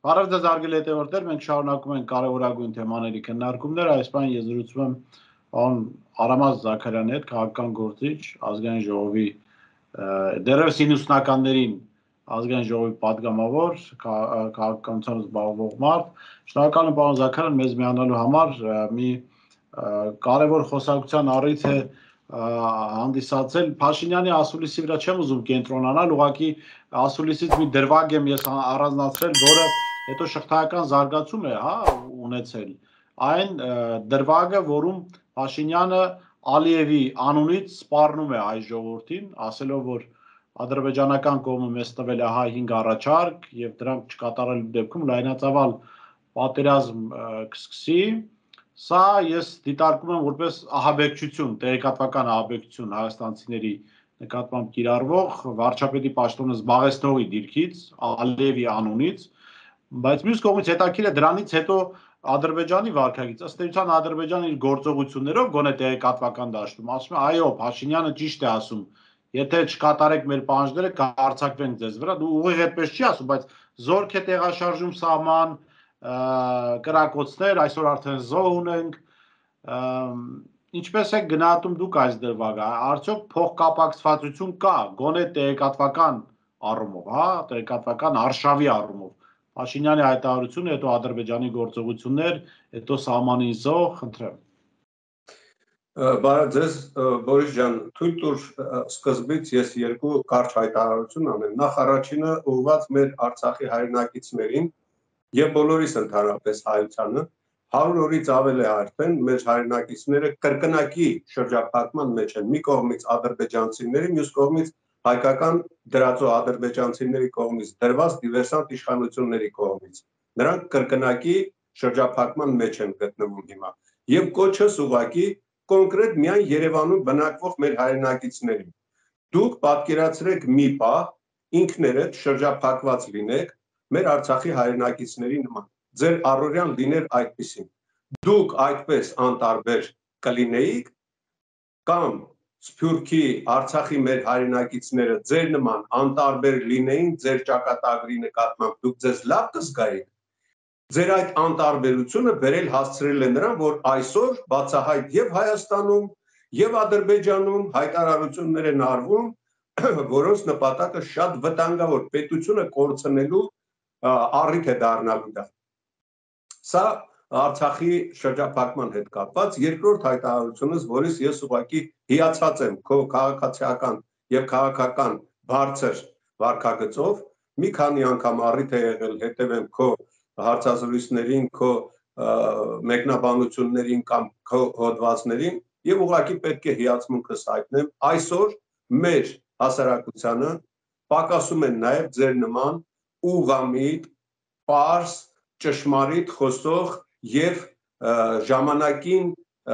Բարև ձեզ արգելի հետևորդներ, մենք շարունակում ենք կարևորագույն թեմաների քննարկումները, այս բան ես զրուցում եմ պարոն Արամած Զաքարյանի հետ, քաղաքական գործիչ, ազգային ժողովի դեռևս 90-ականներին ազգային ժողովի падգամավոր, քաղաքականությամբ զբաղվող մարդ։ Շնորհակալ եմ պարոն Զաքարյան մեզ միանալու համար, մի կարևոր խոսակցության առիթ է հանդիսացել Փաշինյանի ասուլիսի վրա չեմ ուզում կենտրոնանալ, ուղղակի ասուլիսից մի դրվագ եմ ես առանձնացրել, որը հետո շղթայական զարգացում է, ունեցել։ Այն դրվագը, որում Փաշինյանը Ալիևի անունից սպառնում է հայ ժողովրդին, ասելով, որ ադրբեջանական կողմը մեզ տվել է 5 առաջարկ եւ դրանք չկատարելու դեպքում լայնածավալ պատերազմ կսկսի։ Սա ես դիտարկում եմ որպես ահաբեկչություն, տեղեկատվական ահաբեկչություն հայաստանցիների նկատմամբ կիրառվող վարչապետի պաշտոնը զբաղեցնողի դիրքից, Ալիևի անունից, բայց մյուս կողմից հետաքրքիր է դրանից հետո Ադրբեջանի վարքագիծ, ըստ էության Ադրբեջանը իր գործողություններով գոնե տեղեկատվական դաշտում ասում է, այո, Փաշինյանը ճիշտ է ասում, եթե չկատարեք մեր պահանջները, կհարձակվենք ձեզ վրա, դու ուղիղ այդպես չի ասում, բայց զորք է տեղաշարժում սահման, կրակոցներ, այսօր արդեն զոհ ունենք, ինչպես է գնահատում դուք այս դրվագը, արդյոք փոխկապակցվածություն կա, գոնե տեղեկատվական առումով, տեղեկատվական արշավի առումով, Փաշինյանի հայտարարությունը, հետո Ադրբեջանի գործողություններ, հետո սահմանին զոհ, խնդրեմ։ Բարև ձեզ, Բորիս ջան, թույլ տուր սկզբից ես երկու կարճ հայտարարություն անեմ։ Նախ առաջինը ուղղված մեր Արցախի հայրենակիցներին եւ բոլորիս ընդհանրապես հայությանը 100 օրից ավել է արդեն մեր հայրենակիցները կրկնակի շրջափակման մեջ են։ Մի կողմից ադրբեջանցիների, մյուս կողմից հայկական դրածո ադրբեջանցիների կողմից դրված դիվերսանտ իշխանությունների կողմից։ Նրանք կրկնակի շրջափակման մեջ են գտնվում հիմա։ Եվ կոչս ուղղակի կոնկրետ միայն Երևանում բնակվող մեր հայրենակիցներին։ Դուք պատկերացրեք մի պահ ինքներդ շրջափակված լինեք մեր Արցախի հայրենակիցների նման։ Ձեր առօրյան լիներ այդպեսին։ Դուք այդպես անտարբեր կլինեիք կամ Սփյուռքի Արցախի մեր հայրենակիցները ձեր նման անտարբեր լինեին ձեր ճակատագրի նկատմամբ, դուք ձեզ լավ կզգայիք։ Ձեր այդ անտարբերությունը բերել հասցրել է նրան, որ այսօր բացահայտ եւ Հայաստանում եւ Ադրբեջանում հայտարարություններ են արվում, որոնց նպատակը շատ վտանգավոր պետությունը կորցնելու առիթ է դառնալու դա։ Սա Արցախի շրջափակման հետ կապված երկրորդ հայտարարությունս, որից ես ուղղակի հիացած եմ քո քաղաքացիական եւ քաղաքական բարձր վարքագծով, մի քանի անգամ առիթ է եղել հետևեմ քո հարցազրույցներին, քո մեկնաբանություններին կամ քո հոդվածներին եւ ուղղակի պետք է հիացմունքս հայտնեմ, այսօր մեր հասարակությանը պակասում են նաեւ ձեր նման ուղղամիտ, պարզ, ճշմարիտ խոսող եւ ժամանակին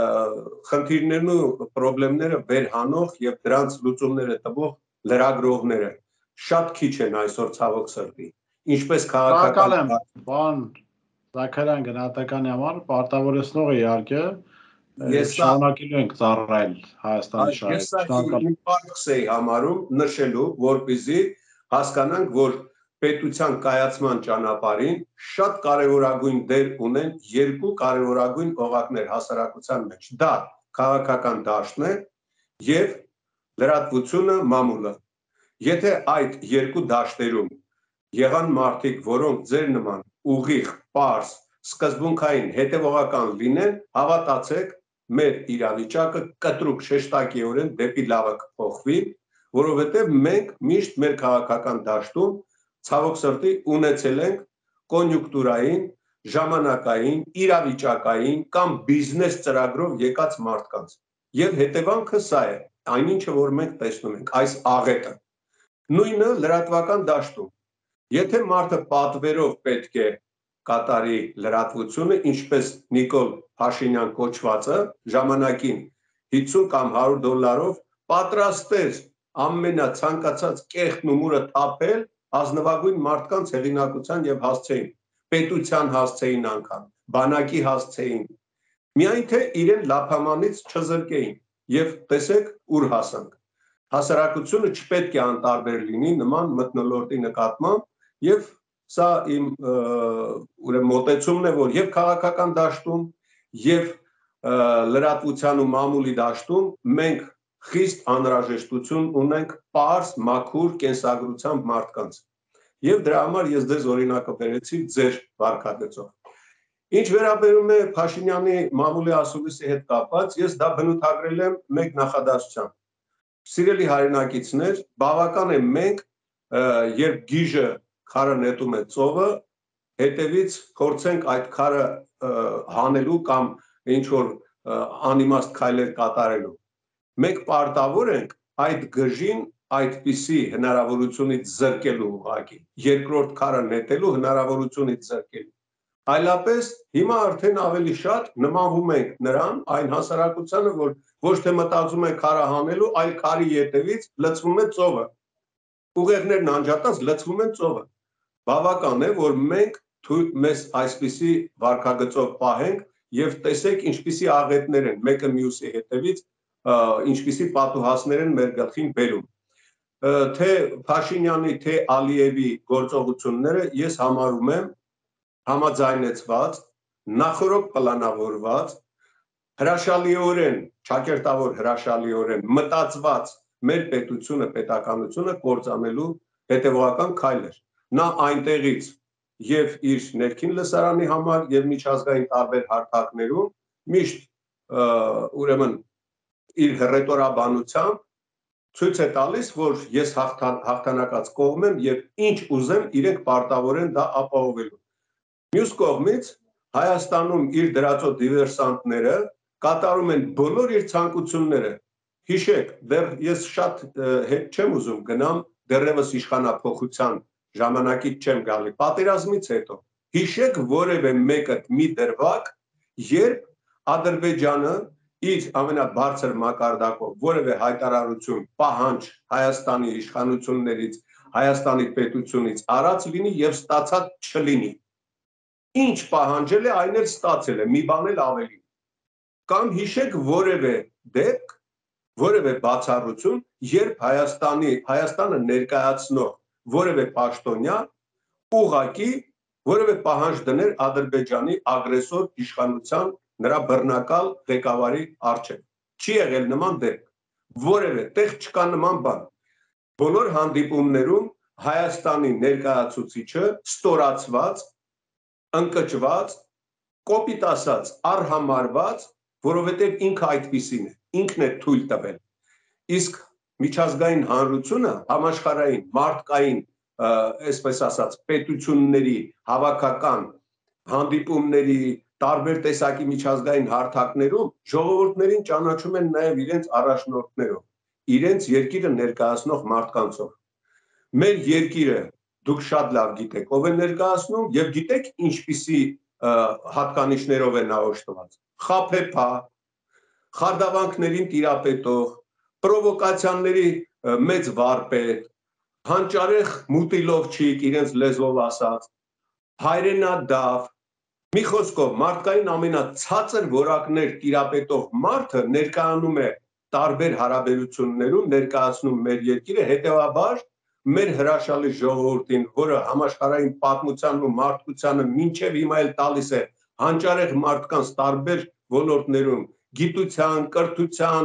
խնդիրներն ու խնդիրները վերհանող եւ դրանց լուծումները տվող լրագրողները շատ քիչ են այսօր ցավոք սրտի։ Ինչպես քաղաքական եմ, բան Զաքարյան գնահատականի համար պարտավորեցնող է իհարկե, ես շարունակելու ենք ծառայել Հայաստանի շահերը։ Ես պարտքս էի համարում նշելու, որպեսզի հասկանանք, որ պետության կայացման ճանապարհին շատ կարևորագույն դեր ունեն երկու կարևորագույն օղակներ հասարակության մեջ։ Դա քաղաքական դաշտն է եւ լրատվությունը, մամուլը։ Եթե այդ երկու դաշտերում եղան մարդիկ, որոնք ձեր նման ուղիղ, պարզ, սկզբունքային, հետևողական լինեն, հավատացեք, մեր իրավիճակը կտրուկ շեշտակիորեն դեպի լավը կփոխվի, որովհետեւ մենք միշտ մեր քաղաքական դաշտում ցավոք սրտի ունեցել ենք կոնյուկտուրային, ժամանակային, իրավիճակային կամ բիզնես ծրագրով եկած մարդկանց։ Եվ հետևանքը սա է, այնինչը որ մենք տեսնում ենք, այս աղետը։ Նույնը լրատվական դաշտում։ Եթե մարդը պատվերով պետք է կատարի լրատվությունը, ինչպես Նիկոլ Փաշինյան կոչվածը ժամանակին 50 կամ $100 պատրաստ էր ամենացանկացած կեղտն ու մուրը թափել ազնվագույն մարդկանց հեղինակության եւ հասցեին, պետության հասցեին անգամ, բանակի հասցեին, միայն թե իրեն լափամանից չզրկեին եւ տեսեք ուր հասանք։ Հասարակությունը չպետք է անտարբեր լինի նման մթնոլորտի նկատմամբ եւ Սա իմ ուրեմն մոտեցումն է, որ եւ քաղաքական դաշտում եւ լրատվության ու մամուլի դաշտում մենք խիստ անհրաժեշտություն ունենք պարզ, մաքուր կենսագրությամբ մարդկանց։ Եվ դրա համար ես ձեզ օրինակը բերեցի ձեր վարքագծով։ Ինչ վերաբերում է Փաշինյանի մամուլի ասուլիսի հետ կապված, ես դա բնութագրել եմ մեկ նախադասությամբ։ Սիրելի հայրենակիցներ, բավական է մենք, երբ գիժը քարը նետում է ծովը, հետևից փորձենք այդ քարը հանելու կամ ինչ որ անիմաստ քայլեր կատարելու։ Մենք պարտավոր ենք այդ գժին այդպիսի հնարավորությունից զրկելու ուղղակի, երկրորդ քարը նետելու հնարավորությունից զրկելու։ Այլապես հիմա արդեն ավելի շատ նմանվում ենք նրան, այն հասարակությանը, որ ոչ թե մտածում է քարը հանելու, այլ քարի ետևից լցվում է ծովը։ Ուղեղներն անջատած լցվում են ծովը։ Բավական է, որ մենք մեզ այսպիսի վարքագծով պահենք եւ տեսեք ինչպիսի աղետներ են մեկը մյուսի հետևից, ինչպիսի պատուհասներ են մեր գլխին բերում։ Թե Փաշինյանի, թե Ալիևի գործողությունները ես համարում եմ համաձայնեցված, նախորդ պլանավորված, հրաշալիորեն, ճակերտավոր հրաշալիորեն մտածված մեր պետությունը, պետականությունը կործանելու հետևողական քայլեր։ Նա այնտեղից եւ իր ներքին լսարանի համար եւ միջազգային տարբեր հարթակներում միշտ ուրեմն իր հռետորաբանությամբ ցույց է տալիս, որ ես հաղթանակած կողմ եմ եւ ինչ ուզեմ իրենք պարտավոր են դա ապահովելու։ Մյուս կողմից Հայաստանում իր դրածո դիվերսանտները կատարում են բոլոր իր ցանկությունները։ Հիշեք, դեռ ես շատ հետ չեմ ուզում գնամ դեռևս իշխանափոխության ժամանակից չեմ գալի, պատերազմից հետո։ Հիշեք որևէ մեկը մի դրվագ, երբ Ադրբեջանը իր ամենաբարձր մակարդակով որևէ հայտարարություն, պահանջ Հայաստանի իշխանություններից, Հայաստանի պետությունից արած լինի եւ ստացած չլինի։ Ինչ պահանջել է, այն էլ ստացել է, մի բան էլ ավելի։ Կամ հիշեք որևէ դեպք, որևէ բացառություն, երբ Հայաստանը ներկայացնող որևէ պաշտոնյա ուղղակի որևէ պահանջ դներ Ադրբեջանի ագրեսոր իշխանության նրա բռնակալ ղեկավարի առջև։ Չի եղել նման դեպք։ Որևէ տեղ չկա նման բան։ Բոլոր հանդիպումներում Հայաստանի ներկայացուցիչը ստորացված, ընկճված, կոպիտ ասած, արհամարված, որովհետև ինքը այդպիսին է, ինքն է թույլ տվել։ Իսկ միջազգային հանրությունը համաշխարհային մարդկային, այսպես ասած, պետությունների հավաքական հանդիպումների, տարբեր տեսակի միջազգային հարթակներում ժողովուրդներին ճանաչում են նաև իրենց առաջնորդներով, իրենց երկիրը ներկայացնող մարդկանցով։ Մեր երկիրը դուք շատ լավ գիտեք, ով է ներկայացնում եւ գիտեք ինչպիսի հատկանիշներով է նա օժտված։ Խաբեբա, խարդավանքներին տիրապետող, պրովոկացիաների մեծ վարպետ, հանճարեղ մուտիլովչիկ, իրենց լեզվով ասած, հայրենադավ, մի խոսքով մարդկային ամենացածր որակներ տիրապետող մարդը ներկայանում է տարբեր հարաբերություններում, ներկայացնում մեր երկիրը, հետեւաբար մեր հրաշալի ժողովրդին, որը համաշխարհային պատմությանն ու մարդկությանը մինչև հիմա էլ տալիս է հանճարեղ մարդկանց տարբեր ոլորտներում, գիտության, կրթության,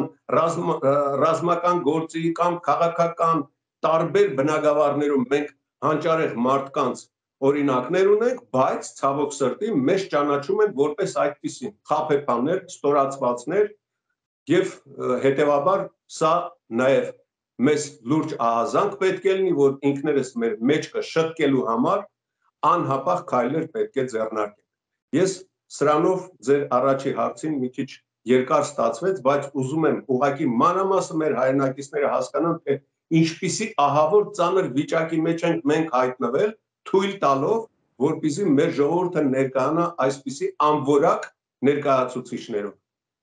ռազմական գործի կամ քաղաքական տարբեր բնագավառներում մենք հանճարեղ մարդկանց օրինակներ ունենք, բայց ցավոք սրտի մեզ ճանաչում են որպես այդպիսին խաբեբաներ, ստորացվածներ եւ հետեւաբար սա նաեւ մեզ լուրջ ահազանգ պետք է լինի, որ ինքներս մեր մեջքը շտկելու համար անհապաղ քայլեր պետք է ձեռնարկենք։ Ես սրանով ձեր առաջի հարցին մի քիչ երկար ստացվեց, բայց ուզում եմ ուղղակի մանրամասը մեր հայրենակիցները հասկանան, թե ինչպիսի ահավոր ծանր վիճակի մեջ ենք մենք հայտնվել, թույլ տալով, որպեսզի մեր ժողովուրդը ներկայանա այսպիսի անորակ ներկայացուցիչներով։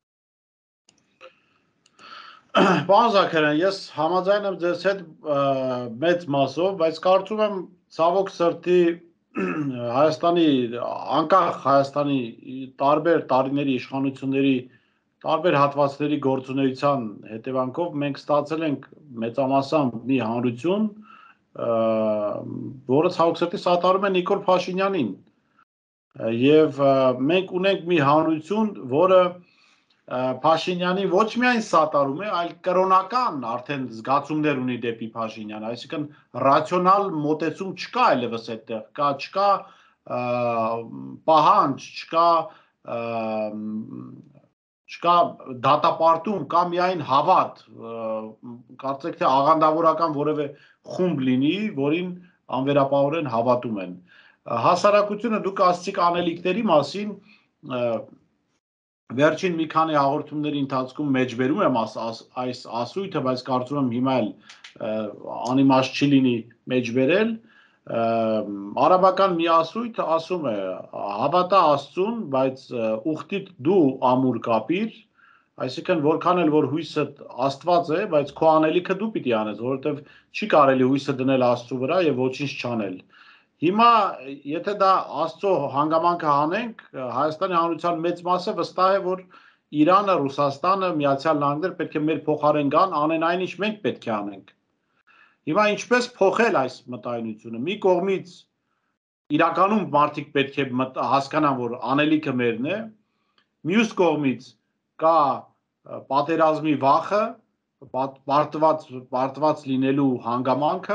Պարոն Զաքարյան, ես համաձայն եմ ձեզ հետ մեծ մասով, բայց կարծում եմ ցավոք սրտի Հայաստանի, անկախ Հայաստանի տարբեր տարիների իշխանությունների տարբեր հատվածների գործունեության հետևանքով մենք ստացել ենք մեծամասամբ մի հանրություն, որը ցավոք սատարում է Նիկոլ Փաշինյանին եւ մենք ունենք մի հանրություն, որը Փաշինյանի ոչ միայն սատարում է, այլ կրոնական արդեն զգացումներ ունի դեպի Փաշինյանը, այսինքն ռացիոնալ մոտեցում չկա այլևս այդտեղ, չկա պահանջ, չկա դատապարտում, կա միայն հավատ, կարծեք թե աղանդավորական որևէ խումբ լինի, որին անվերապահորեն հավատում են։ Հասարակությունը դուք ասացիք անելիքների մասին, վերջին մի քանի հաղորդումների ընթացքում մեջբերում եմ այս ասույթը, բայց կարծում եմ հիմա էլ անիմաստ չի լինի մեջբերել։ Արաբական մի ասույթ ասում է հավատա Աստծուն, բայց ուխտիդ դու ամուր կապիր, այսինքն որքան էլ որ հույսը Աստված է, բայց քո անելիքը դու պիտի անես, որովհետև չի կարելի հույսը դնել Աստծու վրա եւ ոչինչ չանել։ Հիմա եթե դա Աստծո հանգամանքը հանենք, Հայաստանի հանրության մեծ մասը վստահ է, որ Իրանը, Ռուսաստանը, Միացյալ Նահանգները պետք է մեր փոխարեն գան, անեն այն ինչ մենք պետք է անենք։ Հիմա ինչպես փոխել այս մտայնությունը։ Մի կողմից իրականում մարդիկ պետք է հասկանան, որ անելիքը մերն է, մյուս կողմից կա պատերազմի վախը, պարտված լինելու հանգամանքը,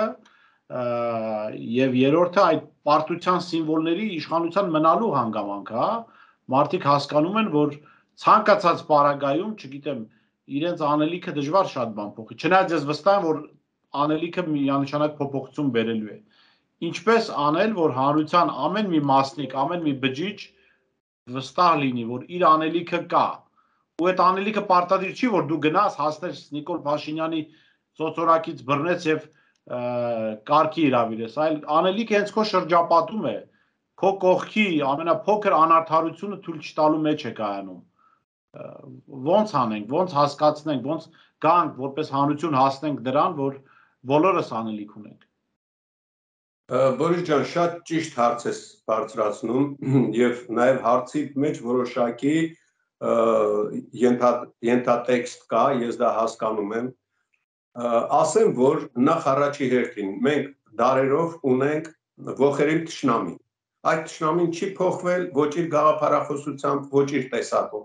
եւ երրորդը այդ պարտության սիմվոլների իշխանության մնալու հանգամանքը, մարդիկ հասկանում են, որ ցանկացած պարագայում, չգիտեմ, իրենց անելիքը դժվար շատ բան փոխի։ Չնայած ես վստահ եմ, որ անելիքը միանշանակ փոփոխություն բերելու է։ Ինչպես անել, որ հանրության ամեն մի մասնիկ, ամեն մի բջիջ վստահ լինի, որ իր անելիքը կա։ Ու այդ անելիքը պարտադիր չի, որ դու գնաս, հասնես Նիկոլ Փաշինյանի ծոցորակից բռնես եւ կարգի հրավիրես, այլ անելիքը հենց քո շրջապատում է, քո կողքի ամենափոքր անարդարությունը թույլ չտալու մեջ է կայանում։ Ոնց անենք, ոնց հասկացնենք, ոնց գանք, որպես հանրություն հասնենք դրան, որ բոլորս անելիք ունենք։ Բորիս ջան, շատ ճիշտ հարց ես բարձրացնում եւ նաեւ հարցի մեջ որոշակի ենթատեքստ կա, ես դա հասկանում եմ։ Ասեմ, որ նախ առաջի հերթին մենք դարերով ունենք ոխերիմ թշնամի։ Այդ թշնամին չի փոխվել ոչ իր գաղափարախոսությամբ, ոչ իր տեսակով։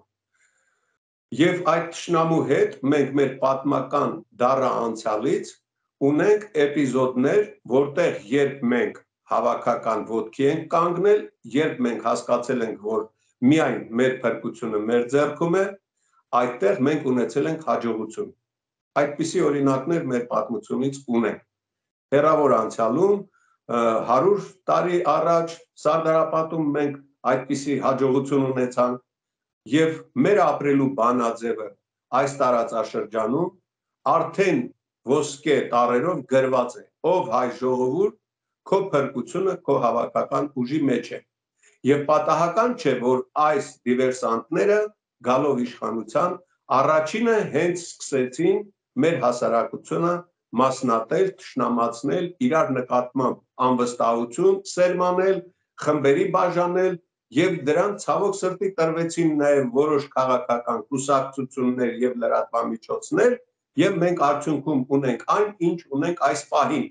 Եվ այդ թշնամու հետ մենք մեր պատմական դառը անցյալից ունենք էպիզոդներ, որտեղ երբ մենք հավաքական ոտքի ենք կանգնել, երբ մենք հասկացել ենք, որ միայն մեր փրկությունը մեր ձեռքում է, այդտեղ մենք ունեցել ենք հաջողություն։ Այդպիսի օրինակներ մեր պատմությունից ունենք։ Հեռավոր անցյալում 100 տարի առաջ Սարդարապատում մենք այդպիսի հաջողություն ունեցանք եւ մեր ապրելու բանաձևը այս տարածաշրջանում արդեն ոսկե տառերով գրված է, ով հայ ժողովուրդ, քո փրկությունը քո հավաքական ուժի մեջ է։ Եվ պատահական չէ, որ այս դիվերսանտները գալով իշխանության առաջինը հենց սկսեցին մեր հասարակությունը մասնատել, թշնամացնել, իրար նկատմամբ անվստահություն սերմանել, խմբերի բաժանել եւ դրան ցավոք սրտի տրվեցին նաեւ որոշ քաղաքական կուսակցություններ եւ լրատվամիջոցներ եւ մենք արդյունքում ունենք այն, ինչ ունենք այս պահին,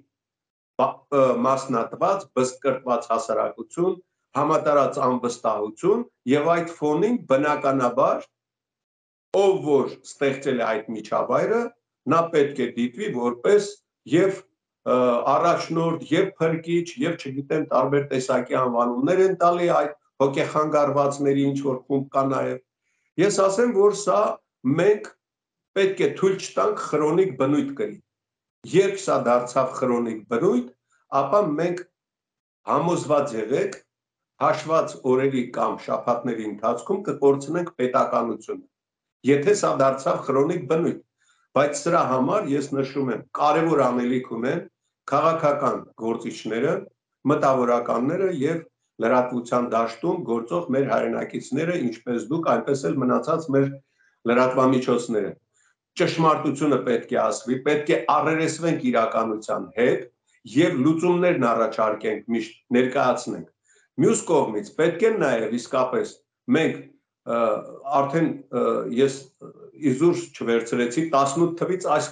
մասնատված, բզկրտված հասարակություն, համատարած անվստահություն եւ այդ ֆոնին բնականաբար ով որ ստեղծել է այդ միջավայրը, նա պետք է դիտվի որպես եւ առաջնորդ եւ փրկիչ եւ չգիտեմ տարբեր տեսակի անվանումներ են տալի այդ հոգեխանգարվածների ինչ որ խումբ կա նաեւ։ Ես ասեմ, որ սա մենք պետք է թույլ չտանք քրոնիկ բնույթ կրի։ Երբ սա դարձավ քրոնիկ բնույթ, ապա մենք համոզված եղեք հաշված օրերի կամ շաբաթների ընթացքում կկորցնենք պետականությունը։ Եթե սա դարձավ քրոնիկ բնույթ, բայց սրա համար ես նշում եմ, կարևոր անելիք ունեն քաղաքական գործիչները, մտավորականները եւ լրատվության դաշտում գործող մեր հայրենակիցները, ինչպես դուք, այնպես էլ մնացած մեր լրատվամիջոցները։ Ճշմարտությունը պետք է ասվի, պետք է առերեսվենք իրականության հետ եւ լուծումներն առաջարկենք, միշտ ներկայացնենք։ Մյուս կողմից պետք է նաեւ իսկապես մենք արդեն ես իզուր չվերցրեցի 18 թվից այս կողմ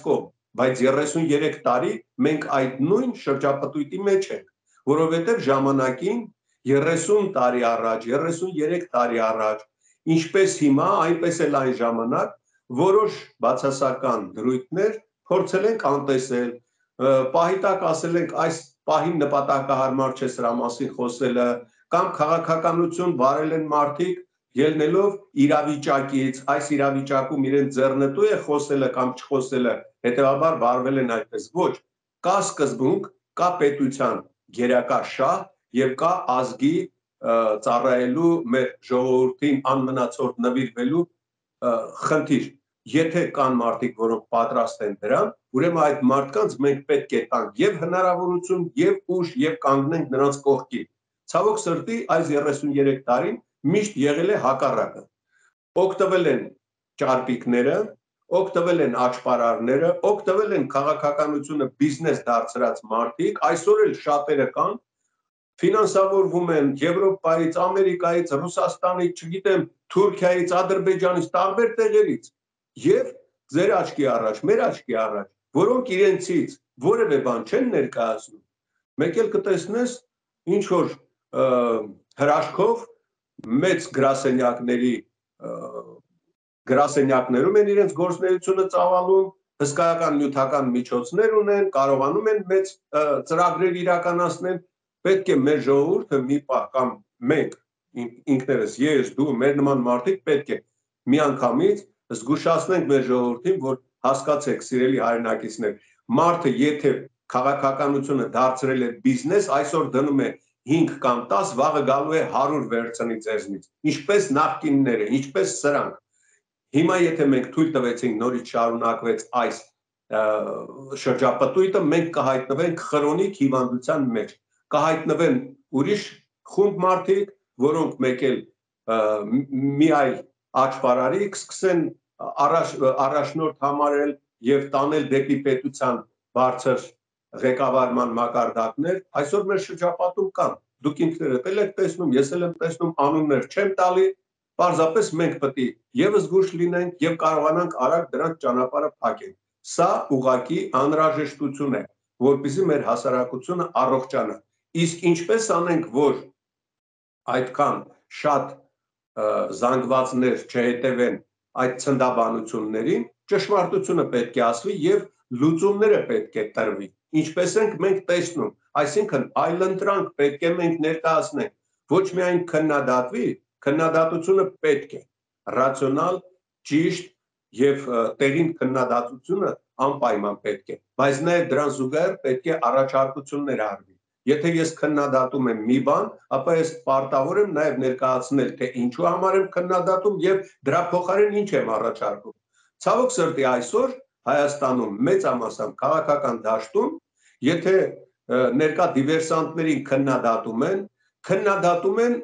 բայց 33 տարի մենք այդ նույն շրջապտույտի մեջ ենք, որովհետև ժամանակին 30 տարի առաջ, 33 տարի առաջ, ինչպես հիմա, այնպես էլ այն ժամանակ որոշ բացասական դրույթներ փորձել ենք անտեսել, պահիտակ ասել ենք այս պահին նպատակահարմար չէ սրա մասին խոսելը, կամ քաղաքականություն վարել են մարդիկ ելնելով իրավիճակից, այս իրավիճակում իրենց ձեռնտու է խոսելը կամ չխոսելը, հետևաբար վարվել են այդպես, ոչ, կա սկզբունք, կա պետության գերակա շահ եւ կա ազգի ծառայելու մեր ժողովրդին անմնացորդ նվիրվելու խնդիր, եթե կան մարդիկ, որոնք պատրաստ են դրան, ուրեմն այդ մարդկանց մենք պետք է տանք եւ հնարավորություն, եւ ուժ, եւ կանգնենք նրանց կողքին։ Ցավոք սրտի այս 33 տարին միշտ եղել է հակառակը։ Օգտվել են ճարպիկները, օգտվել են աճպարարները, օգտվել են քաղաքականությունը բիզնես դարձրած մարդիկ, այսօր էլ շատերը կան, ֆինանսավորվում են Եվրոպայից, Ամերիկայից, Ռուսաստանից, չգիտեմ, Թուրքիայից, Ադրբեջանից, տարբեր տեղերից եւ ձեր աչքի առաջ, մեր աչքի առաջ, որոնք իրենցից որևէ բան չեն ներկայացնում, մեկ էլ կտեսնես ինչ որ հրաշքով մեծ գրասենյակներում են իրենց գործունեությունը ծավալում, հսկայական նյութական միջոցներ ունեն, կարողանում են մեծ ծրագրեր իրականացնել, պետք է մեր ժողովուրդը մի պահ կամ մենք ինքներս, ես, դու, մեր նման մարդիկ պետք է միանգամից զգուշացնենք մեր ժողովրդին, որ հասկացեք, սիրելի հայրենակիցներ, մարդը եթե քաղաքականությունը դարձրել է բիզնես, այսօր դնում է 5 կամ 10, վաղը գալու է 100 վերցնի ձեզնից, ինչպես նախկինները, ինչպես սրանք։ Հիմա եթե մենք թույլ տվեցինք նորից շարունակվեց այս շրջապտույտը, մենք կհայտնվենք խրոնիկ հիվանդության մեջ, կհայտնվեն ուրիշ խումբ մարդիկ, որոնք մեկ էլ մի այլ աճպարարի կսկսեն առաջնորդ համարել եւ տանել դեպի պետության բարձր ղեկավարման մակարդակներ, այսօր մեր շրջապատում կան, դուք ինքներդ էլ եք տեսնում, ես էլ եմ տեսնում, անուններ չեմ տալի, պարզապես մենք պետք է եւ զգուշ լինենք եւ կարողանանք արագ դրանց ճանապարհը փակել։ Սա ուղղակի անհրաժեշտություն է, որպեսզի մեր հասարակությունը առողջանա։ Իսկ ինչպես անենք, որ այդքան շատ զանգվածներ չհետևեն այդ ցնդաբանություններին, ճշմարտությունը պետք է ասվի եւ լուծումները պետք է տրվի։ Ինչպես ենք մենք տեսնում, այսինքն այլընտրանք պետք է մենք ներկայացնենք, ոչ միայն քննադատվի, քննադատությունը պետք է ռացիոնալ, ճիշտ եւ տեղին քննադատությունը անպայման պետք է, բայց նաեւ դրան զուգահեռ պետք է առաջարկություններ արվի։ Եթե ես քննադատում եմ մի բան, ապա ես պարտավոր եմ նաեւ ներկայացնել, թե ինչու համար եմ քննադատում եւ դրա փոխարեն ինչ եմ առաջարկում։ Ցավոք սրտի այսօր Հայաստանում մեծամասամբ քաղաքական դաշտում, եթե ներկա դիվերսանտներին քննադատում են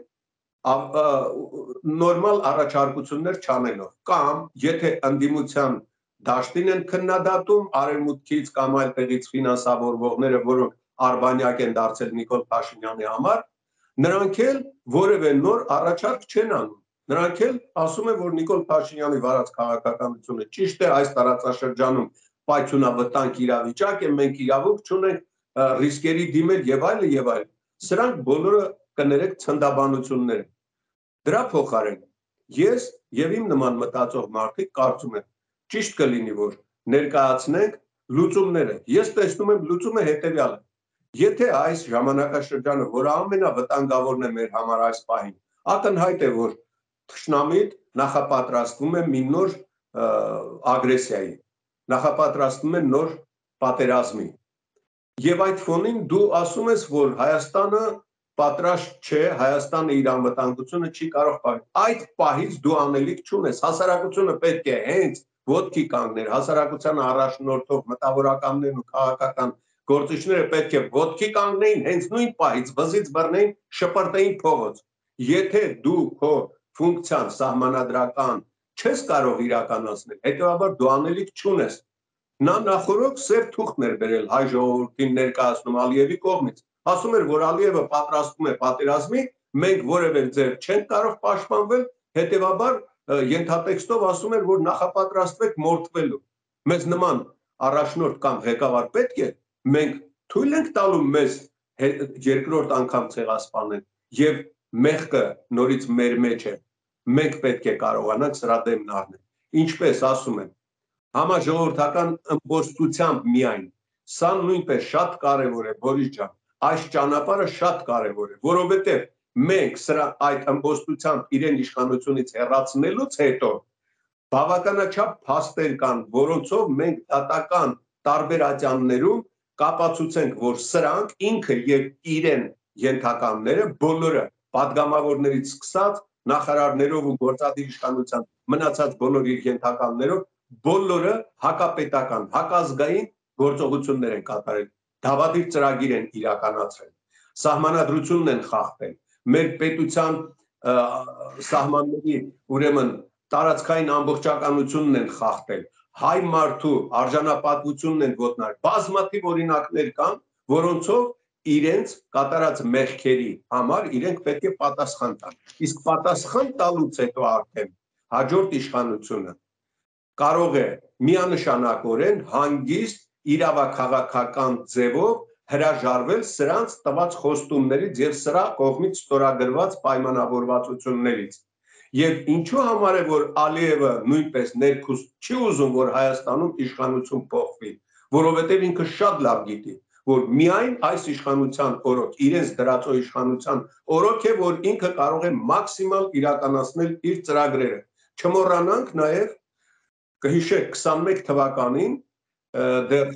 նորմալ առաջարկություններ չանելով, կամ եթե ընդդիմության դաշտին են քննադատում արևմուտքից կամ այլ տեղից ֆինանսավորվողները, որոնք արբանյակ են դարձել Նիկոլ Փաշինյանի համար, նրանք էլ որևէ նոր առաջարկ չեն անում։ Նրանք էլ ասում են, որ Նիկոլ Փաշինյանի վարած քաղաքականությունը ճիշտ է, այս տարածաշրջանում պայթյունավտանգ իրավիճակ է, մենք իրավունք չունենք ռիսկերի դիմել եւ այլն եւ այլն։ Սրանք բոլորը կներեք ցնդաբանություններ են։ Դրա փոխարեն ես եւ իմ նման մտածող մարդիկ կարծում եմ ճիշտ կլինի, որ ներկայացնենք լուծումները։ Ես տեսնում եմ լուծումը հետեւյալը։ Եթե այս ժամանակաշրջանը, որը ամենավտանգավորն է մեր համար այս պահին, ակնհայտ է, որ թշնամիտ նախապատրաստվում է մի նոր ագրեսիայի, նախապատրաստվում է նոր պատերազմի։ Եվ այդ ֆոնին դու ասում ես, որ Հայաստանը պատրաստ չէ, Հայաստանը իր անվտանգությունը չի կարող պահել։ Այդ պահից դու անելիք չունես, հասարակությունը պետք է հենց ոտքի կանգներ, հասարակությանը առաջնորդող մտավորականներն ու քաղաքական գործիչները պետք է ոտքի կանգնեին, հենց նույն պահից վզից բռնեին, շպրտեին փողոց։ Եթե դու քո ֆունկցիան սահմանադրական չես կարող իրականացնել, հետեւաբար դու անելիք չունես։ Նա նախորդ սև թուղթներ բերել հայ ժողովրդին ներկայացնում Ալիևի կողմից։ Ասում էր, որ Ալիևը պատրաստվում է պատերազմի, մենք որևէ ձև չենք կարող պաշտպանվել, հետեւաբար ենթատեքստով ասում էր, որ նախապատրաստվեք մորթվելու։ Մեզ նման առաջնորդ կամ ղեկավար պետք է, մենք թույլ ենք տալու մեզ երկրորդ անգամ ցեղասպանել եւ մեղքը նորից մեր մեջ է, մենք պետք է կարողանանք սրա դեմն առնել։ Ինչպես ասում են, համաժողովրդական ըմբոստությամբ միայն, սա նույնպես շատ կարևոր է, Բորիս ջան, այս ճանապարհը շատ կարևոր է, որովհետեւ մենք սրա այդ ըմբոստությամբ իրեն իշխանությունից հեռացնելուց հետո բավականաչափ փաստեր կան, որոնցով մենք դատական տարբեր ատյաններում կապացուցենք, որ սրանք ինքը եւ իրեն ենթականները բոլորը падգամավորներից սկսած նախարարներով ու գործադիր իշխանության մնացած բոլոր իր ենթականներով բոլորը հակապետական, հակազգային գործողություններ են կատարել, դավադիր ծրագիր են իրականացրել, սահմանադրությունն են խախտել, մեր պետության սահմանների ուրեմն տարածքային ամբողջականությունն են խախտել, հայ մարդու արժանապատվությունն են ոտնարել, բազմաթիվ օրինակներ կան, որոնցով իրենց կատարած մեղքերի համար իրենք պետք է պատասխան տան։ Իսկ պատասխան տալուց հետո արդեն հաջորդ իշխանությունը կարող է միանշանակորեն հանգիստ իրավաքաղաքական ձևով հրաժարվել սրանց տված խոստումներից եւ սրա կողմից ստորագրված պայմանավորվածություններից։ Եվ ինչու համար է, որ Ալիևը նույնպես ներքուստ չի ուզում, որ Հայաստանում իշխանություն փոխվի, որովհետեւ ինքը շատ լավ գիտի, որ միայն այս իշխանության օրոք, իրենց դրածո իշխանության օրոք է, որ ինքը կարող է մաքսիմալ իրականացնել իր ծրագրերը։ Չմոռանանք նաեւ, կհիշեք 21 թվականին դեռ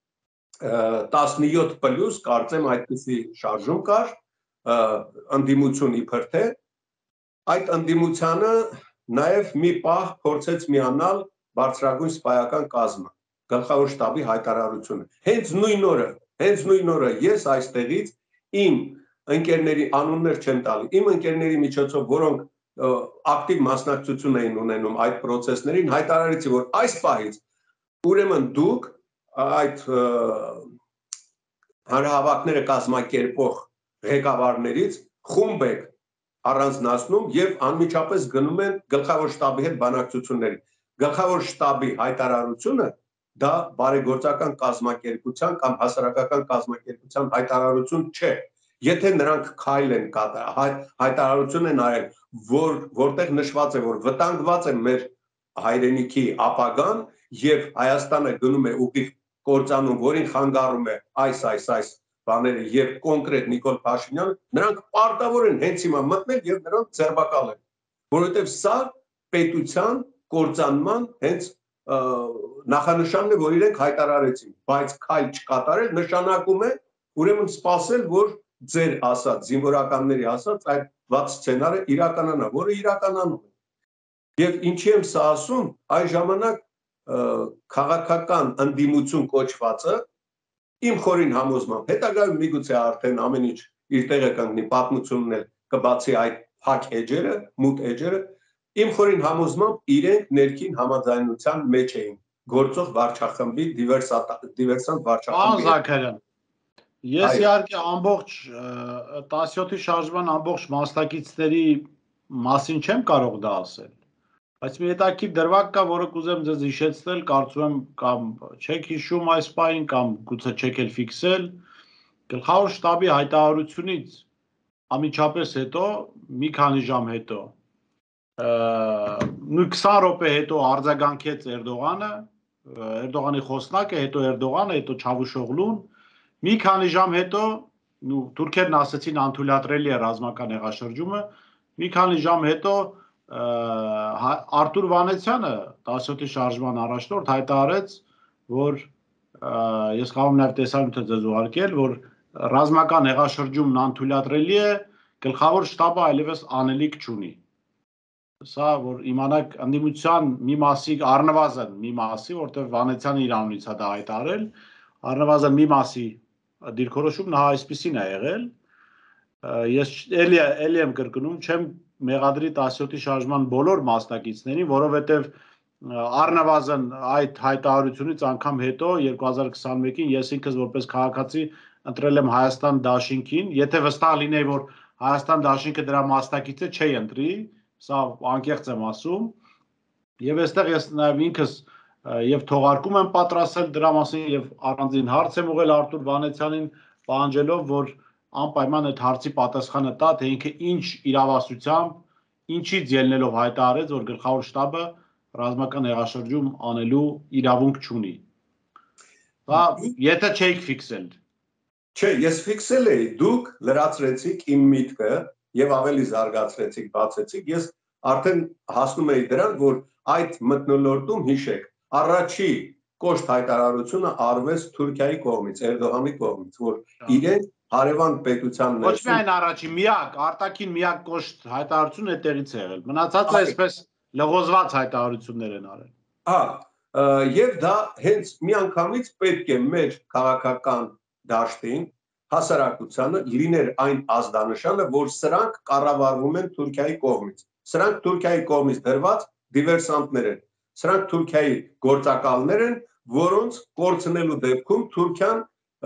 17+ կարծեմ այդպիսի շարժում կար, ընդդիմություն իբր թե այդ ընդդիմությանը նաև մի պահ փորձեց միանալ բարձրագույն սպայական կազմը, գլխավոր շտաբի հայտարարությունը։ Հենց նույն օրը ես այստեղից իմ ընկերների անուններ չեմ տալի, իմ ընկերների միջոցով, որոնք ակտիվ մասնակցություն էին ունենում այդ process-ներին, հայտարարեցի, որ այս պահից ուրեմն դուք այդ հանրահավաքները կազմակերպող ղեկավարներից խումբ եք առանձնացնում եւ անմիջապես գնում են գլխավոր շտաբի հետ բանակցությունների։ Գլխավոր շտաբի հայտարարությունը դա բարեգործական կազմակերպության կամ հասարակական կազմակերպության հայտարարություն չէ։ Եթե նրանք քայլ են հայտարարություն են արել, որտեղ նշված է, որ վտանգված է մեր հայրենիքի ապագան եւ Հայաստանը գնում է ուղիղ կործանում, որին խանգարում է այս բաները եւ կոնկրետ Նիկոլ Փաշինյանը, նրանք պարտավոր են հենց հիմա մտնել եւ նրանք ձերբակալել, որովհետեւ սա պետության կործանման հենց նախանշանն է, որ իրենք հայտարարեցին, բայց քայլ չկատարել նշանակում է ուրեմն սпасել, որ ձեր ասած զինվորականների ասած այդ վատ սցենարը իրականանա, որը իրականանում է։ Եվ ինչի եմ սա ասում, այս ժամանակ քաղաքական ընդդիմություն կոչվածը իմ խորին համոզմամբ, հետագայում միգուցե արդեն ամեն ինչ իր տեղը կանգնի, պատմությունն էլ կբացի այդ փակ էջերը, մութ էջերը, իմ խորին համոզմամբ իրենք ներքին համաձայնության մեջ էին գործող վարչախմբի դիվերսանտ վարչախմբի։ Զաքարյան, ես իհարկե ամբողջ 17-ի շարժման ամբողջ մասնակիցների մասին չեմ կարող դա ասել, բայց մի հետաքրքիր դրվագ կա, որը կուզեմ ձեզ հիշեցնել, կարծում եմ կամ չեք հիշում այս պահին կամ գուցե չեք էլ ֆիքսել, գլխավոր շտաբի հայտարարությունից անմիջապես հետո, մի քանի ժամ հետո, նույն 20 րոպե հետո արձագանքեց Էրդողանի խոսնակը, հետո Էրդողանը, հետո Չավուշօղլուն, մի քանի ժամ հետո թուրքերն ասացին անթույլատրելի է ռազմական հեղաշրջումը, մի քանի ժամ հետո Արտուր Վանեցյանը 17-ի շարժման առաջնորդ հայտարարեց, որ ես կարող եմ նաև տեսանյութը ձեզ ուղարկել, որ ռազմական հեղաշրջումն անթույլատրելի է, գլխավոր շտաբը այլևս անելիք չունի։ Սա որ իմանաք ընդդիմության մի մասի, առնվազն մի մասի, որտեղ Վանեցյանը իր անունից է դա հայտարարել, առնվազն մի մասի դիրքորոշումն հա այսպեսին է եղել։ Ես էլի եմ կրկնում, չեմ մեղադրի 17-ի շարժման բոլոր մասնակիցներին, որովհետև առնվազն այդ հայտարարությունից անգամ հետո 2021-ին ես ինքս որպես քաղաքացի ընտրել եմ Հայաստան դաշինքին, եթե վստահ լինեի, որ Հայաստան դաշինքը դրա մասնակից է, չէի ընտրի, սա անկեղծ եմ ասում, եւ այստեղ ես նաեւ ինքս եւ թողարկում եմ պատրաստել դրա մասին եւ առանձին հարց եմ ուղղել Արտուր Վանեցյանին պահանջելով, որ անպայման այդ հարցի պատասխանը տա, թե ինքը ինչ իրավասությամբ, ինչից ելնելով հայտարարեց, որ գլխավոր շտաբը ռազմական հեղաշրջում անելու իրավունք չունի։ Դա եթե չէիք ֆիքսել։ Չէ, ես ֆիքսել էի, դուք լրացրեցիք իմ միտքը եւ ավելի զարգացրեցիք, բացեցիք, ես արդեն հասնում էի դրան, որ այդ մթնոլորտում հիշեք, առաջի կոշտ հայտարարությունը արվեց Թուրքիայի կողմից, Էրդողանի կողմից, որ իրենք հարևան պետության Ոչ միայն առաջի, միակ, արտաքին միակ կոշտ հայտարարությունը այդտեղից է եղել։ Մնացածը այսպես լղոզված հայտարարություններ են արել։ Եվ դա հենց միանգամից պետք է մեր քաղաքական դաշտին, հասարակությանը լիներ այն ազդանշանը, որ սրանք կառավարվում են Թուրքիայի կողմից։ Սրանք Թուրքիայի կողմից դրված դիվերսանտներ են։ Սրանք Թուրքիայի գործակալներ են, որոնց կորցնելու դեպքում Թուրքիան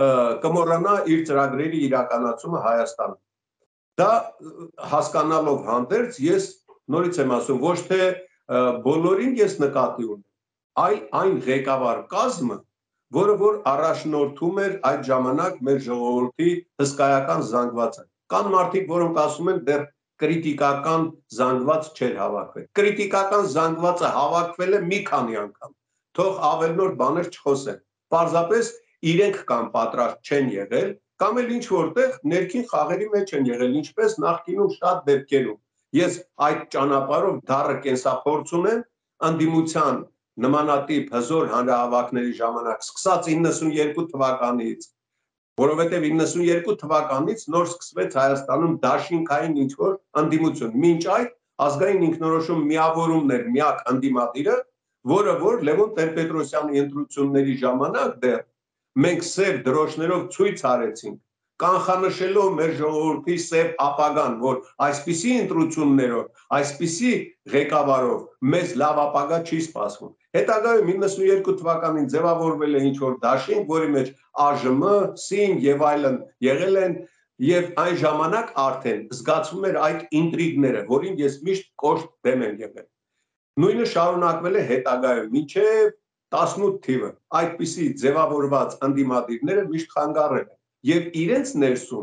կմոռանա իր ծրագրերի իրականացումը Հայաստանում։ Դա հասկանալով հանդերձ ես նորից եմ ասում, ոչ թե բոլորին ես նկատի ունեմ, այլ այն ղեկավար կազմը, որը որ առաջնորդում էր այդ ժամանակ մեր ժողովրդի հսկայական զանգվածը։ Կան մարդիկ, որոնք ասում են դեռ կրիտիկական զանգված չէր հավաքվել։ Կրիտիկական զանգվածը հավաքվել է մի քանի անգամ։ Թող ավելնորդ բաներ չխոսեն։ Պարզապես իրենք կամ պատրաստ չեն եղել, կամ էլ ինչ որտեղ ներքին խաղերի մեջ են եղել, ինչպես նախկինում շատ դեպքերում։ Ես այդ ճանապարհով դառը կենսափորձ ունեմ անդիմության նմանատիպ հզոր հանրահավաքների ժամանակ, սկսած 92 թվականից, որովհետև 92 թվականից նոր սկսվեց Հայաստանում դաշինքային ինչ-որ անդիմություն։ Մինչ այդ ազգային ինքնորոշում միավորումն էր միակ անդիմադիրը, որը որ Լևոն Տեր-Պետրոսյանի ընտրությունների ժամանակ դեռ մենք սև դրոշներով ցույց արեցինք, կանխանշելով մեր ժողովրդի սև ապագան, որ այսպիսի ընտրություններով, այսպիսի ղեկավարով մեզ լավ ապագա չի սպասվում։ Հետագայում 92 թվականին ձևավորվել է ինչ-որ դաշինք, որի մեջ ԱԺՄ, ՍԻՆ եւ այլն եղել են, եւ այն ժամանակ արդեն զգացվում էր այդ ինտրիգները, որին ես միշտ կոշտ դեմ եմ եղել։ Նույնը շարունակվել է հետագայում, մինչև 18 թիվը այդպիսի ձևավորված անդիմադիրները միշտ խանգարել են եւ իրենց ներսում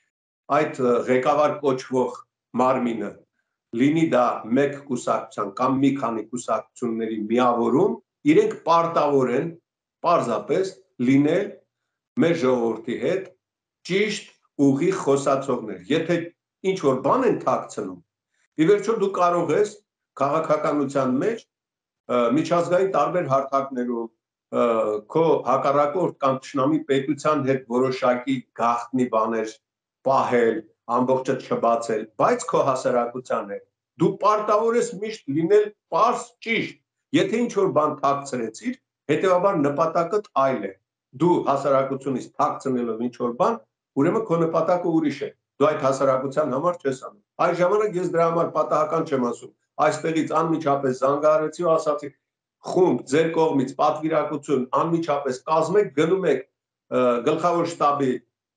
այդ ղեկավար կոչվող մարմինը լինի դա մեկ կուսակցության կամ մի քանի կուսակցությունների միավորում, իրենք պարտավոր են պարզապես լինել մեր ժողովրդի հետ ճիշտ ուղի խոսացողներ։ Եթե ինչ որ բան են թաքցնում, ի վերջո դու կարող ես քաղաքականության մեջ միջազգային տարբեր հարթակներում քո հակառակորդ կամ թշնամի պետության հետ որոշակի գաղտնի բաներ պահել, ամբողջը չբացել, բայց քո հասարակության հետ դու պարտավոր ես միշտ լինել պարզ, ճիշտ։ Եթե ինչ որ բան թաքցրեցիր, հետեւաբար նպատակդ այլ է։ Դու հասարակությունից թաքցնելով ինչ որ բան, ուրեմն քո նպատակը ուրիշ է։ Դու այդ հասարակության համար չես անում։ Այս ժամանակ ես դրա համար պատահական չեմ ասում։ Այստեղից անմիջապես զանգահարեցի ու ասացի խումբ ձեր կողմից պատվիրակություն անմիջապես կազմեք, գնում եք գլխավոր շտաբի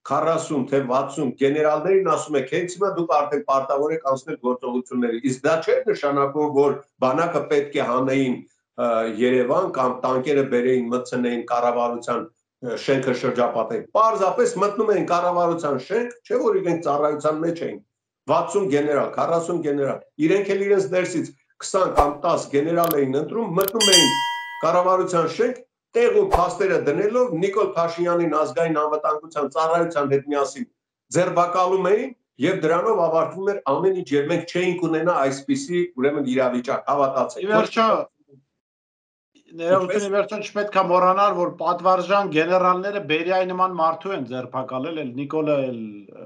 40 թե 60 գեներալներին ասում եք հենց հիմա դուք արդեն պարտավոր եք անցնել գործողությունների։ Իսկ դա չէ նշանակում, որ բանակը պետք է հանեին Երևան կամ տանկերը բերեին մտցնեին կառավարության շենքը շրջապատել։ Պարզապես մտնում էին կառավարության շենք, չէ՞ որ իրենք ծառայության մեջ էին։ 60 գեներալ, 40 գեներալ, իրենք էլ իրենց ներսից 20 կամ 10 գեներալ էին ընտրում, մտնում էին կառավարության շենք, տեղ ու փաստերը դնելով Նիկոլ Փաշինյանին ազգային անվտանգության ծառայության հետ միասին ձերբակալում էին եւ դրանով ավարտվում էր ամեն ինչ եւ մենք չէինք ունենա այսպիսի ուրեմն իրավիճակ, հավատացեք։ Վերջո ներողություն, վերջո չպետք է մոռանալ, որ պատվարժան գեներալները Բերիայի նման մարդու են ձերբակալել, էլ Նիկոլը էլ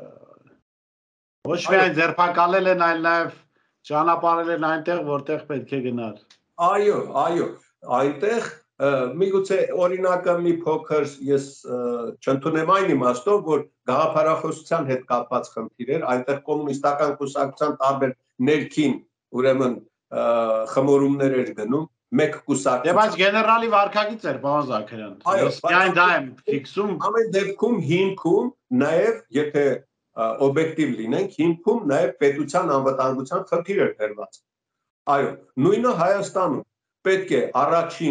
ոչ միայն ձերբակալել են, այլ նաեւ ճանապարհել են այնտեղ, որտեղ պետք է գնալ։ Այո, այնտեղ միգուցե օրինակը մի փոքր ես չընդունեմ այն իմաստով, որ գաղափարախոսության հետ կապված խնդիր էր, այնտեղ կոմունիստական կուսակցության տարբեր ներքին ուրեմն խմորումներ էր գնում, մեկ կուսակցություն։ Եվ այս գեներալի վարկագիծ էր, պարոն Զաքարյան։ Ես միայն դա եմ ֆիքսում։ Ամեն դեպքում հիմքում նաև եթե օբյեկտիվ լինենք, հիմքում նաև պետության անվտանգության խնդիր էր դրված։ Այո, նույնը Հայաստանում պետք է առաջին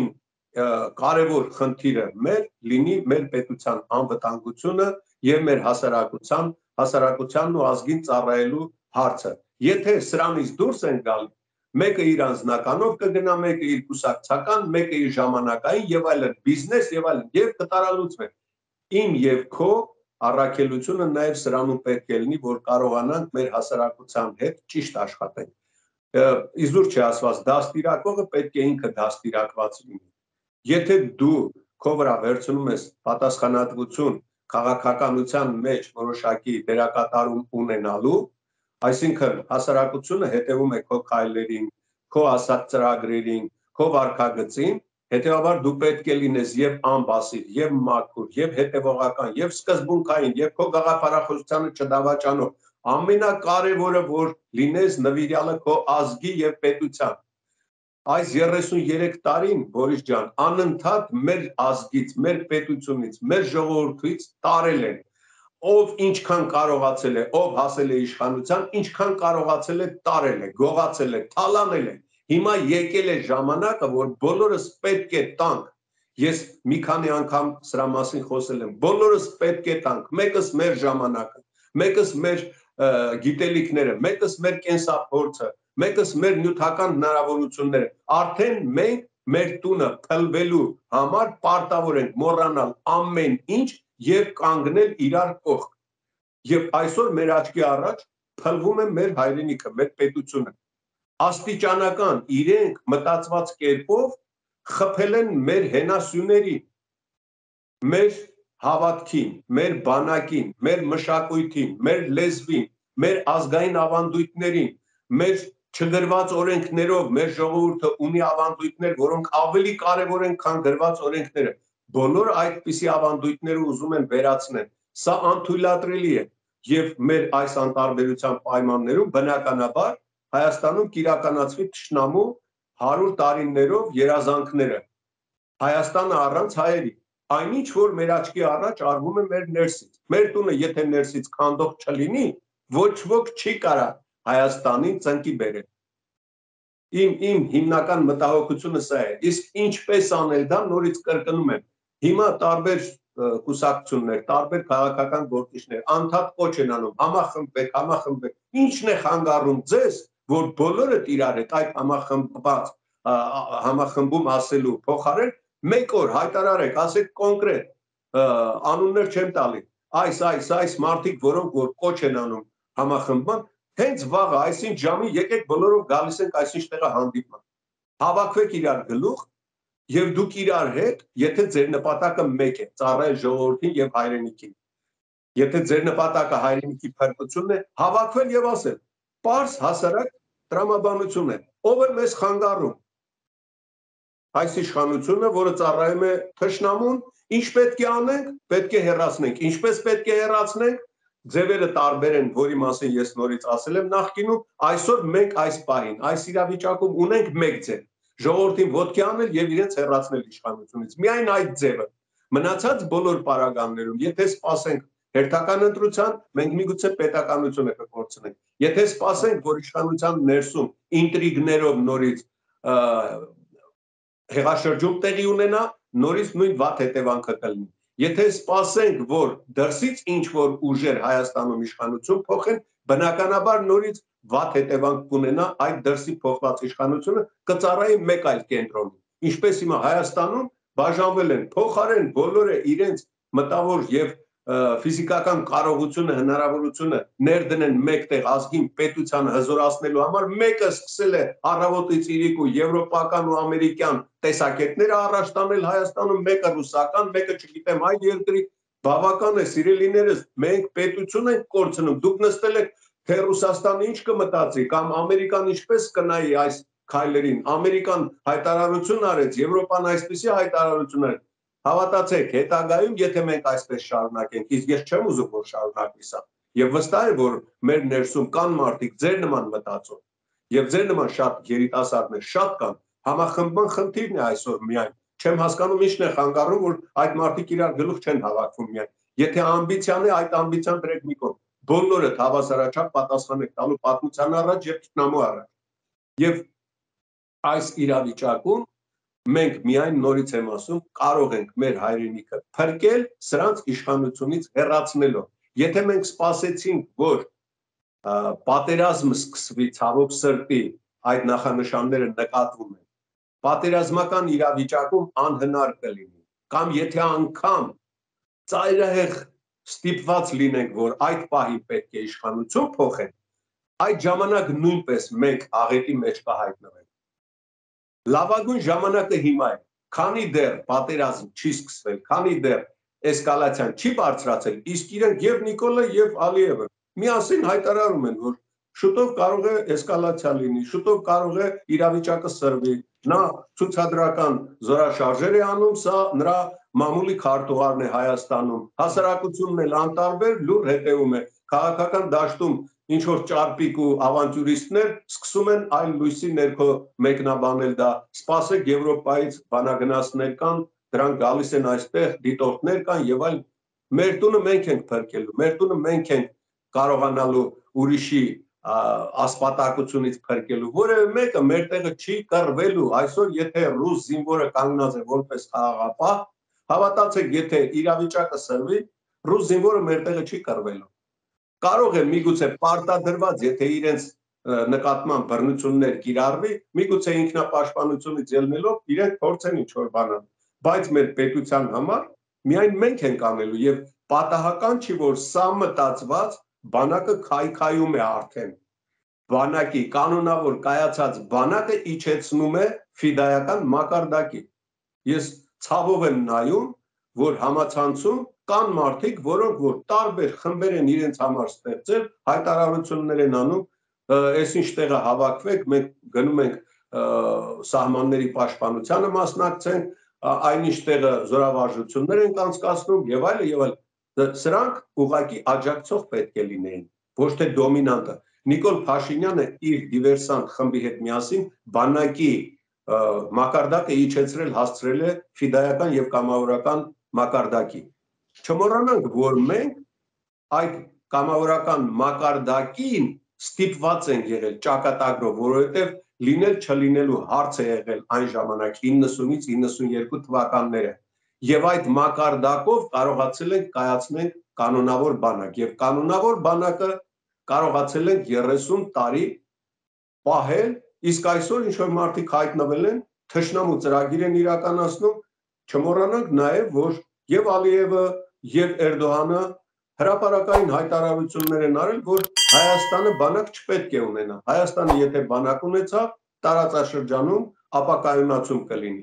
կարևոր խնդիրը մեր լինի մեր պետության անվտանգությունը եւ մեր հասարակությանն ու ազգին ծառայելու հարցը։ Եթե սրանից դուրս են գալի, մեկը իր անձնականով կգնա, մեկը իր կուսակցական, մեկը իր ժամանակային եւ այլն, բիզնես եւ այլն, եւ կտարալուծվեն։ Իմ եւ քո առաքելությունը նաեւ սրանում պետք է լինի, որ կարողանանք մեր հասարակության հետ ճիշտ աշխատենք։ Իզուր չի ասված, դաստիարակողը պետք է ինքը դաստիարակված լինի։ Եթե դու քո վրա վերցնում ես պատասխանատվություն քաղաքականության մեջ որոշակի դերակատարում ունենալու, այսինքն հասարակությունը հետևում է քո քայլերին, քո ասած ծրագրերին, քո վարքագծին, հետևաբար դու պետք է լինես եւ անբասիր, եւ մաքուր, եւ հետևողական, եւ սկզբունքային, եւ քո գաղափարախոսությանը չդավաճանող, ամենակարևորը որ լինես նվիրյալը քո ազգի եւ պետության։ Այս 33 տարին, Բորիս ջան, անընդհատ մեր ազգից, մեր պետությունից, մեր ժողովրդից տարել են, ով ինչքան կարողացել է, ով հասել է իշխանության, ինչքան կարողացել է տարել է, գողացել է, թալանել է։ Հիմա եկել է ժամանակը, որ բոլորս պետք է տանք։ Ես մի քանի անգամ սրա մասին խոսել եմ, բոլորս պետք է տանք, մեկս մեր ժամանակը, մեկս մեր գիտելիքները, մեկս մեր կենսափորձը, մեկս մեր նյութական հնարավորությունները, արդեն մենք մեր տունը փլվելու համար պարտավոր ենք մոռանալ ամեն ինչ եւ կանգնել իրար կողք։ Եվ այսօր մեր աչքի առաջ փլվում է մեր հայրենիքը, մեր պետությունը։ Աստիճանական իրենք մտածված կերպով խփել են մեր հենասյուներին, մեր հավատքին, մեր բանակին, մեր մշակույթին, մեր լեզվին, մեր ազգային ավանդույթներին, մեր չգրված օրենքներով մեր ժողովուրդը ունի ավանդույթներ, որոնք ավելի կարևոր են, քան գրված օրենքները։ Բոլոր այդպիսի ավանդույթները ուզում են վերացնել։ Սա անթույլատրելի է եւ մեր այս անտարբերության պայմաններում բնականաբար Հայաստանում կիրականացվի թշնամու 100 տարիներով երազանքները։ Հայաստանը առանց հայերի։ Այնինչ որ մեր աչքի առաջ արվում է մեր ներսից։ Մեր տունը եթե ներսից քանդող չլինի, ոչ ոք չի կարա Հայաստանին ծնկի բերել։ Իմ հիմնական մտահոգությունը սա է։ Իսկ ինչպես անել դա, նորից կրկնում եմ։ Հիմա տարբեր կուսակցություններ, տարբեր քաղաքական գործիչներ անդադ կոչ են անում, համախմբեք։ Ինչն է խանգարում ձեզ, որ բոլորդ իրար հետ այդ համախմբում ասելու փոխարեն մեկ օր հայտարարեք, ասեք կոնկրետ, անուններ չեմ տալի, այս մարդիկ, որոնք որ կոչ են անում համախմբման, հենց վաղը այսինչ ժամի եկեք բոլորով գալիս ենք այսինչ տեղը հանդիպման։ Հավաքվեք իրար գլուխ եւ դուք իրար հետ, եթե ձեր նպատակը մեկ է, ծառայել ժողովրդին եւ հայրենիքին։ Եթե ձեր նպատակը հայրենիքի փրկությունն է, հավաքվել եւ ասել. «Պարզ հասարակ տրամաբանություն է, ով է մեզ խանգարում։ Այս իշխանությունը, որը ծառայում է թշնամուն, ինչ պետք է անենք, պետք է հեռացնենք։ Ինչպես պետք է հեռացնենք, ձևերը տարբեր են, որի մասին ես նորից ասել եմ նախկինում, այսօր մենք այս պահին, այս իրավիճակում ունենք մեկ ձև, ժողովրդին ոտքի անել եւ իրենց հեռացնել իշխանությունից։ Միայն այդ ձևը։ Մնացած բոլոր պարագաներում, եթե սպասենք հերթական ընտրության, մենք միգուցե պետականությունը կկորցնենք։ Եթե սպասենք, որ իշխանության ներսում ինտրիգներով նորից հեղաշրջում տեղի ունենա, նորից նույն վատ հետևանքը կլինի։ Եթե սպասենք, որ դրսից ինչ-որ ուժեր Հայաստանում իշխանություն փոխեն, բնականաբար նորից վատ հետևանք կունենա այդ դրսի փոխված իշխանությունը կծառայի մեկ այլ կենտրոնի։ Ինչպես հիմա Հայաստանում բաժանվել են փոխարեն բոլորը իրենց մտավոր եւ ֆիզիկական կարողությունը, հնարավորությունը ներդնեն մեկտեղ ազգին պետությանը հզորացնելու համար, մեկը սկսել է առավոտից իրիկու եվրոպական ու ամերիկյան տեսակետները առաջ տանել Հայաստանում, մեկը ռուսական, մեկը չգիտեմ այլ երկրի, բավական է սիրելիներս, մենք պետություն ենք կորցնում, դուք նստել եք թե Ռուսաստանը ինչ կմտածի կամ Ամերիկան ինչպես կնայի այս քայլերին, Ամերիկան հայտարարություն արեց, Եվրոպան այսպիսի հայտարարություն արեց, հավատացեք, հետագայում եթե մենք այսպես շարունակենք, իսկ ես չեմ ուզում որ շարունակվի սա, եւ վստահ եմ որ մեր ներսում կան մարդիկ ձեր նման մտածող եւ ձեր նման շատ երիտասարդներ շատ կան, համախմբման խնդիրն է այսօր միայն, չեմ հասկանում ինչն է խանգարում, որ այդ մարդիկ իրար գլուխ չեն հավաքվում միայն, եթե ամբիցիան է, այդ ամբիցիան դրեք մի կողմ, բոլորը հավասարաչափ պատասխան եք տալու պատմության առաջ եւ թշնամու առաջ, եւ այս իրավիճակում մենք միայն նորից եմ ասում, կարող ենք մեր հայրենիքը փրկել սրանց իշխանությունից հեռացնելով։ Եթե մենք սպասեցինք, որ պատերազմը սկսվի, ցավոք սրտի, այդ նախանշանները նկատվում են, պատերազմական իրավիճակում անհնար կլինի, կամ եթե անգամ ծայրահեղ ստիպված լինենք, որ այդ պահին պետք է իշխանություն փոխենք, այդ ժամանակ նույնպես մենք աղետի մեջ կհայտնվենք։ Լավագույն ժամանակը հիմա է, քանի դեռ պատերազմ չի սկսվել, քանի դեռ էսկալացիան չի բարձրացել, իսկ իրենք եւ Նիկոլը եւ Ալիևը միասին հայտարարում են, որ շուտով կարող է էսկալացիա լինի, շուտով կարող է իրավիճակը սրվի։ Նա ցուցադրական զորաշարժեր է անում, սա նրա մամուլի քարտուղարն է Հայաստանում։ Հասարակությունն էլ անտարբեր լուր հետևում է։ Քաղաքական դաշտում ինչ որ ճարպիկ ու ավանտյուրիստներ սկսում են այլ լույսի ներքո մեկնաբանել դա։ Սպասեք, Եվրոպայից բանագնացներ կան, դրանք գալիս են այստեղ, դիտորդներ կան եւ այլ։ Մեր տունը մենք ենք փրկելու, մեր տունը մենք ենք կարողանալու ուրիշի ասպատակությունից փրկելու։ Որևէ մեկը մեր տեղը չի կռվելու։ Այսօր եթե ռուս զինվորը կանգնած է որպես խաղաղապահ, հավատացեք, եթե իրավիճակը սրվի, ռուս զինվորը մեր տեղը չի կռվելու։ Կարող է միգուցե պարտադրված, եթե իրենց նկատմամբ բռնություններ կիրառվի, միգուցե ինքնապաշտպանությունից ելնելով իրենք փորձեն ինչ-որ բան անել, բայց մեր պետության համար միայն մենք ենք անելու եւ պատահական չի, որ սա մտածված բանակը քայքայում է արդեն։ Բանակի կանոնավոր կայացած բանակը իջեցնում է ֆիդայական մակարդակի։ Ես ցավով եմ նայում, որ համացանցում կան մարդիկ, որոնք որ տարբեր խմբեր են իրենց համար ստեղծել, հայտարարություններ են անում, այս ինչ տեղը հավաքվեք, մենք գնում ենք սահմանների պաշտպանությանը մասնակցենք, այնինչ տեղը զորավարժություններ ենք անցկացնում եւ այլն եւ այլն։ Սրանք ուղղակի աջակցող պետք է լինեին, ոչ թե դոմինանտը։ Նիկոլ Փաշինյանը իր դիվերսանտ խմբի հետ միասին բանակի մակարդակը իջեցրել հասցրել է ֆիդայական եւ կամավորական մակարդակի։ Չմոռանանք, որ մենք այդ կամավորական մակարդակին ստիպված են եղել ճակատագրով, որովհետև լինել չլինելու հարց է եղել այն ժամանակ 90-ից 92 թվականները եւ այդ մակարդակով կարողացել ենք կայացնել կանոնավոր բանակ եւ կանոնավոր բանակը կարողացել ենք 30 տարի պահել, իսկ այսօր ինչ որ մարդիկ հայտնվել են, թշնամու ծրագիր են իրականացնում, չմոռանանք նաեւ, որ եւ Ալիևը եւ Էրդողանը հրապարակային հայտարարություններ են արել, որ Հայաստանը բանակ չպետք է ունենա։ Հայաստանը եթե բանակ ունեցավ, տարածաշրջանում ապակայունացում կլինի։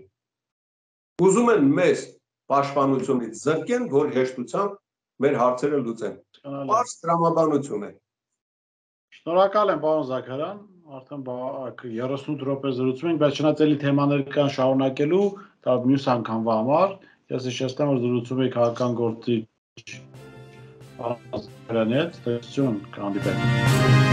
Ուզում են մեզ պաշտպանությունից զրկեն, որ հեշտությամբ մեր հարցերը լուծեն։ Պարզ տրամաբանություն է։ Շնորհակալ եմ, պարոն Զաքարյան, արդեն 38 րոպե զրուցում ենք, բայց չնայած էլի թեմաներ կան շարունակելու, դա մյուս անգամվա համար։ Ես հիշեցնեմ, որ զրուցում եք քաղաքական գործիչ պարոն Զաքարյանի հետ, տեսություն կհանդիպենք։